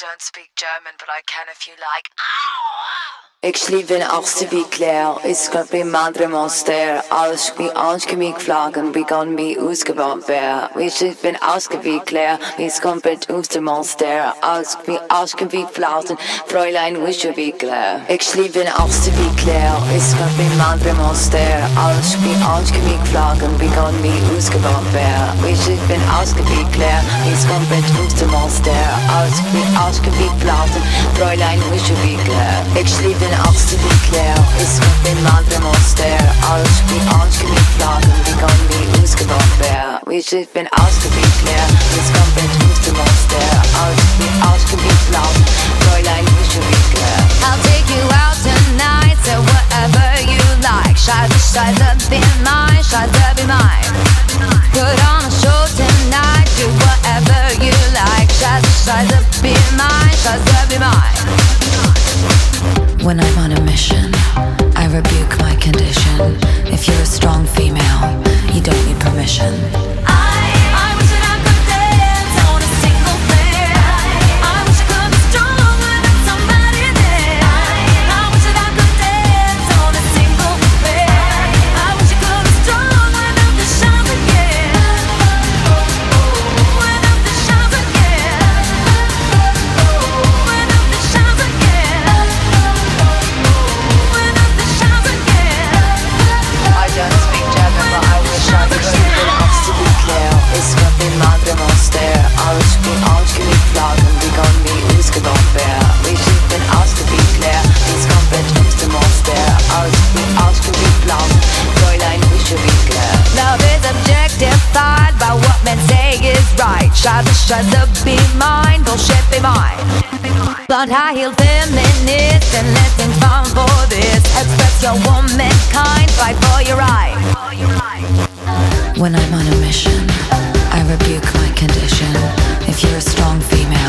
don't speak German, but I can if you like. Ik sliep in achtste wie Claire, is got be madre monster, alles wie aanschemiek vlagen, we gaan be uitgebouwd weer. We sliep in achtste wie Claire, is komt met Oestermonster, alles wie aanschemiek vlagen, Fräulein wisje wie Claire. Ik sliep in achtste wie Claire, is got be madre monster, alles wie aanschemiek vlagen, we gaan be uitgebouwd weer. We sliep in achtste wie Claire, is komt met Oestermonster, alles wie aanschemiek vlagen, Fräulein wisje wie Claire. Ik sliep in achtste wie Claire, is got be madre monster, alles wie aanschemiek vlagen, we gaan be uitgebouwd weer. We sliep in achtste wie Claire, is komt met Oestermonster, alles wie aanschemiek vlagen, Fräulein wisje wie Claire. I'll take you out tonight, so whatever you like. Scheiße, be mine, Scheiße, be mine. Put on a show tonight, do whatever you like. Scheiße, be mine, Scheiße, be mine. When I'm on a mission, I rebuke my condition. If you're a strong female, you don't need permission. I wish that I could dance on a single bed. I wish I could be strong without somebody there. I wish that I could dance on a single bed. I wish I could be strong without the shower, yeah. Without the shower, yeah. Without the shower, yeah. Without the shower, yeah. I don't speak German, but I wish I could. In achtste wie Claire, is got be madre monster, alles wie aanschemiek vlagen, we gaan be uitgebouwd weer. We sliep in achtste wie Claire, is komt met Oestermonster, alles wie aanschemiek vlagen, Fräulein wisje wie Claire. Love is objectified by what men say is right. Scheiße, be mine, bullshit, be mine. Blonde high-heeled feminist and letting fun for this. Express your womankind, fight for your right. When I'm on a mission, I rebuke my condition. If you're a strong female,